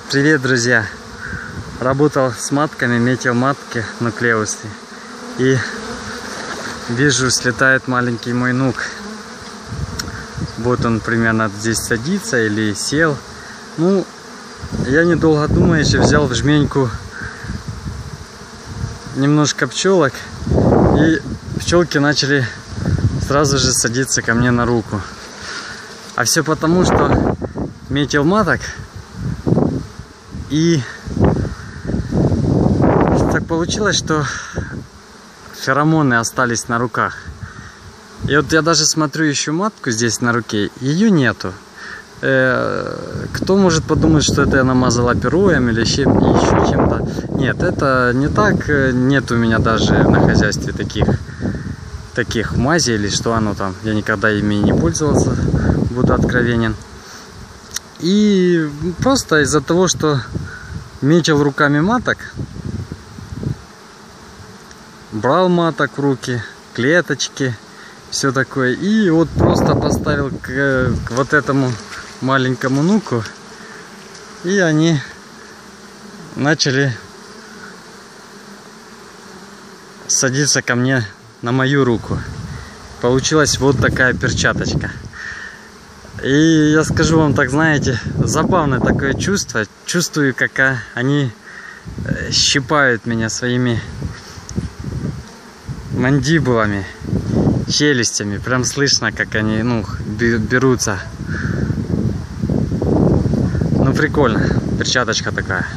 Привет, друзья! Работал с матками, метил матки нуклеусы. И вижу, слетает маленький мой нук. Вот он примерно здесь садится или сел. Ну, я недолго думаючи взял в жменьку немножко пчелок. И пчелки начали сразу же садиться ко мне на руку. А все потому, что метил маток. И так получилось, что феромоны остались на руках. И вот я даже смотрю, ищу матку здесь на руке, ее нету. Кто может подумать, что это я намазала перуем или еще чем-то? Нет, это не так. Нет у меня даже на хозяйстве таких мазей или что оно там. Я никогда ими не пользовался, буду откровенен. И просто из-за того, что метил руками маток, брал маток в руки, клеточки, все такое. И вот просто поставил к вот этому маленькому нуку, и они начали садиться ко мне на мою руку. Получилась вот такая перчаточка. И я скажу вам так, знаете, забавное такое чувство. Чувствую, как они щипают меня своими мандибулами, челюстями. Прям слышно, как они, берутся. Ну, прикольно. Перчаточка такая.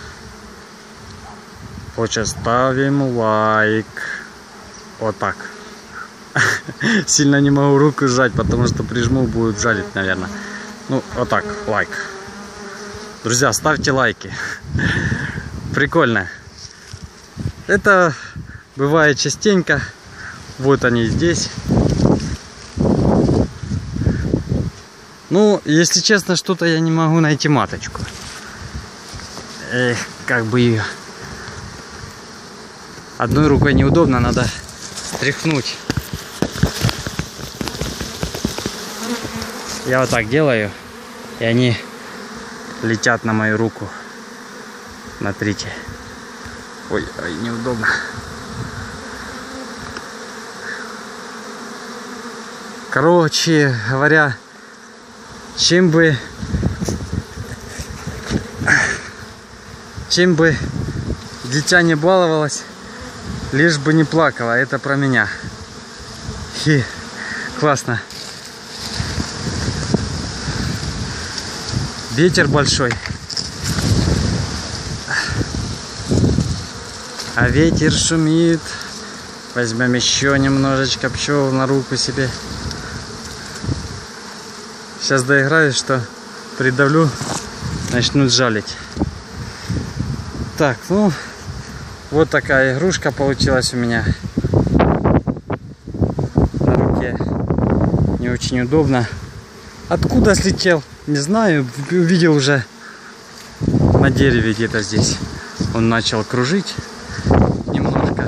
Хочешь, ставим лайк. Вот так. Сильно не могу руку сжать, потому что прижму, будет жалить, наверное. Ну, вот так, лайк. Друзья, ставьте лайки. Прикольно. Это бывает частенько. Вот они здесь. Ну, если честно, что-то я не могу найти маточку. Эх, как бы ее. Одной рукой неудобно, надо стряхнуть. Я вот так делаю, и они летят на мою руку. Смотрите. Ой, неудобно. Короче говоря, чем бы дитя не баловалось, лишь бы не плакало. Это про меня. Классно. Ветер большой. А ветер шумит. Возьмем еще немножечко пчел на руку себе. Сейчас доиграюсь, что придавлю, начнут жалить. Так, ну, вот такая игрушка получилась у меня на руке. Не очень удобно. Откуда слетел? Не знаю, увидел уже на дереве где-то здесь. Он начал кружить немножко.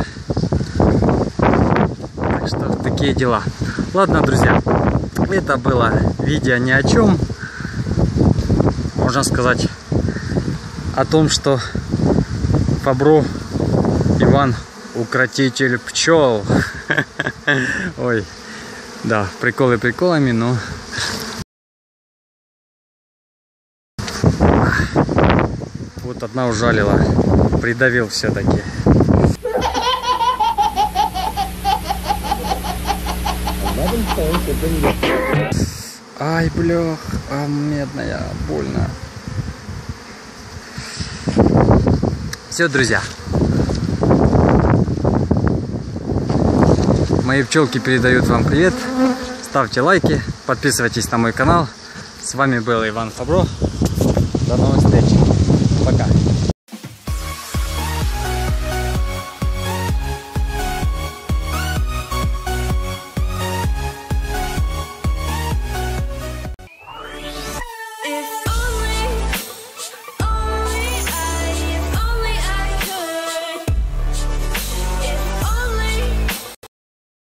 Так что такие дела. Ладно, друзья, это было видео ни о чем. Можно сказать о том, что Фабро Иван укротитель пчел. Ой, да, приколы приколами, но... Вот одна ужалила, придавил все-таки. Ай, блях, медная, больно. Все, друзья. Мои пчелки передают вам привет. Ставьте лайки, подписывайтесь на мой канал. С вами был Иван Фабро. До новых встреч.